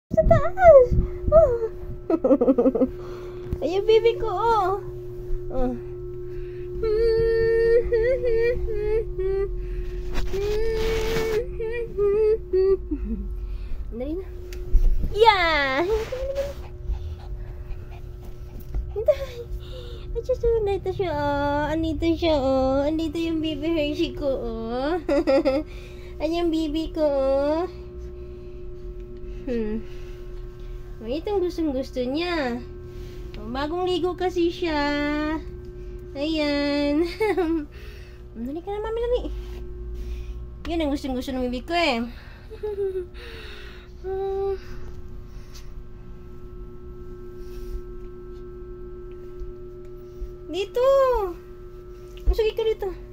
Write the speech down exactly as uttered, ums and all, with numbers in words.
Sa taas. Oh. Ayun, baby ko, oh. Oh. Dali na. Yeah! Ito, andito siya, oh. Andito siya, oh. Andito yung baby Hershey ko, oh. Ayan yung baby ko, oh. Hmm. Oh, itong gustong-gusto niya. Oh, bagong ligo kasi siya. Ayan. Dali ka na, mami, dali. Yan ang gustong-gusto ng baby ko, eh. Dito. Masugay ka dito.